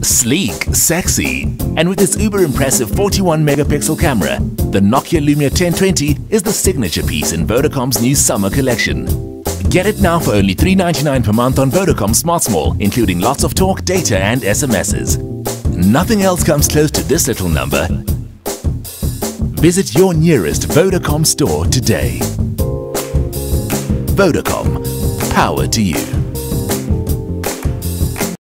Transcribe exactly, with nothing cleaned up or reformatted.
Sleek, sexy, and with its uber impressive forty-one megapixel camera, the Nokia Lumia ten twenty is the signature piece in Vodacom's new summer collection. Get it now for only three ninety-nine per month on Vodacom SmartSmall, including lots of talk, data and S M Ses. Nothing else comes close to this little number. Visit your nearest Vodacom store today. Vodacom, power to you.